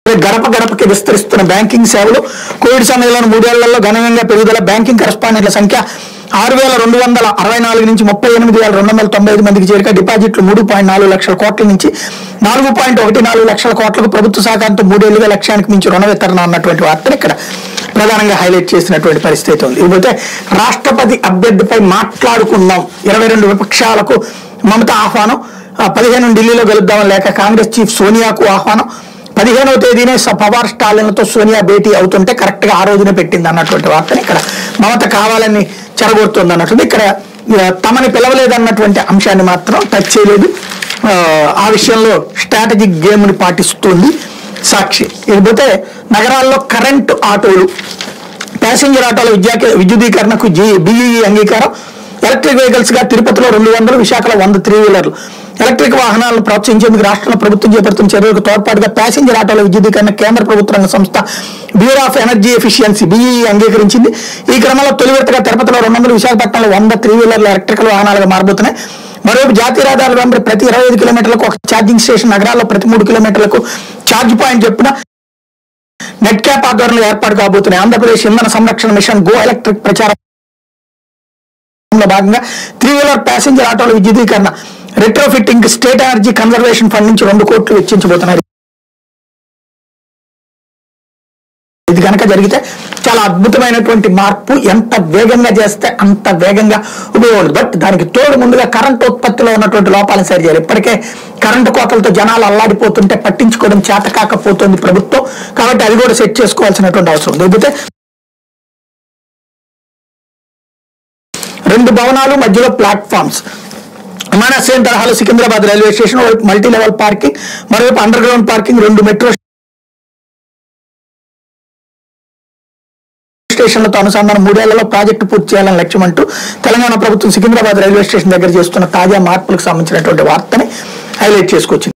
గడప గడపకి విస్తరిస్తున్న బ్యాంకింగ్ సేవలు కోవిడ్ సమయంలో 3 ఏళ్లలో గణనీయంగా పెరుగుదల బ్యాంకింగ్ కరెస్పాండెంట్ల సంఖ్య 6,264 నుంచి 38,295 మందికి చేరిక డిపాజిట్లు 3.4 లక్షల కోట్ల నుంచి 4.14 లక్షల కోట్లకు ప్రభుత్వ సహకారంతో 3 ఏళ్లుగా లక్ష్యానికి మించి రుణ వితరణ అన్నటువంటి వార్తను ఇక్కడ ప్రధానంగా హైలైట్ చేసినటువంటి పరిస్థితి ఉంది. ఇకపోతే రాష్ట్రపతి అభ్యర్థిపై మాట్లాడుకుందాం 22 విపక్షాలకు మమత ఆహ్వానం 15 ఢిల్లీలో గెలుద్దామని లేక కాంగ్రెస్ చీఫ్ సోనియాకు ఆహ్వానం 15వ తేదీనే పవార్ స్టాలిన్లతో సోనియా భేటీ అవుతుంటే కరెక్ట్ గా ఆ రోజునే పెట్టింది అన్నటువంటి వార్తని ఇక్కడ మమత కావాలని చెరగొడుతుంది అన్నట్టు ఇక్కడ తమని పిలవలేదన్నటువంటి అంశాన్ని మాత్రం టచ్ చేయలేదు. ఆ విషయంలో స్ట్రాటజిక్ గేమ్ ని పాటిస్తుంది సాక్షి. ఇకపోతే నగరాల్లో కరెంటు ఆటోలు ప్యాసింజర్ ఆటోల విద్యుదీకరణకు బిఈఈ అంగీకారం ఎలక్ట్రిక్ వెహికల్స్ గా తిరుపతిలో 200 విశాఖలో 100 3 వీలర్లు ఎలక్ట్రిక్ వాహనాలను ప్రోత్సహించేందుకు రాష్ట్రంలో ప్రభుత్వం చేపడుతున్న చర్యలకు తోడ్పాటుగా ప్యాసింజర్ ఆటోల విద్యుదీకరణ కేంద్ర ప్రభుత్వ రంగ సంస్థ bureau of energy efficiency BEE అంగీకరించింది. ఈ క్రమంలో తొలి విడతగా తిరుపతిలో 200 విశాఖపట్నంలో 100 3 వీలర్లు ఎలక్ట్రికల్ వాహనాలుగా మారబోతున్నాయి. మరోవైపు జాతీయ రహదారుల వెంబడి ప్రతి 25 కిలోమీటర్లకు ఒక ఛార్జింగ్ స్టేషన్ నగరాల్లో ప్రతి 3 కిలోమీటర్లకు ఛార్జ్ పాయింట్ చెప్పున నెట్ క్యాప్ ఆధ్వర్యంలో ఏర్పాటు కాబోతున్నాయి. ఆంధ్రప్రదేశ్ ఇంధన సంరక్షణ మిషన్ గో ఎలక్ట్రిక్ ప్రచారం భాగంగా 3 వీలర్ ప్యాసింజర్ ఆటోల విద్యుదీకరణ retrofitting state energy conservation fund నుంచి 2 కోట్లు వెచ్చించబోతున్నారు. ఇది కనుక జరిగితే చాలా అద్భుతమైనటువంటి మార్పు, ఎంత వేగంగా చేస్తే అంత వేగంగా ఉపయోగపడదు. బట్ దానికి తోడు ముందుగా కరెంటు ఉత్పత్తిలో ఉన్నటువంటి లోపాలను సరిచేయాలి. ఇప్పటికే కరెంటు కోతలతో జనాలు అల్లాడిపోతుంటే పట్టించుకోవడం చేత కాకపోతుంది ప్రభుత్వం, కాబట్టి అది కూడా సెట్ చేసుకోవాల్సినటువంటి అవసరం ఉంది. లేకపోతే 2 భవనాలు మధ్యలో ప్లాట్ఫామ్స్ విమానాశ్రయం తరహాలో Secunderabad railway station multi level parking, మరోవైపు అండర్ గ్రౌండ్ పార్కింగ్, 2 మెట్రో స్టేషన్లతో అనుసంధానం 3 ఏళ్లలో ప్రాజెక్టు పూర్తి చేయాలని లక్ష్యం అంటూ తెలంగాణ ప్రభుత్వం సికింద్రాబాద్ రైల్వే స్టేషన్ దగ్గర చేస్తున్న తాజా మార్పులకు సంబంధించినటువంటి వార్తని హైలైట్ చేసుకొచ్చింది.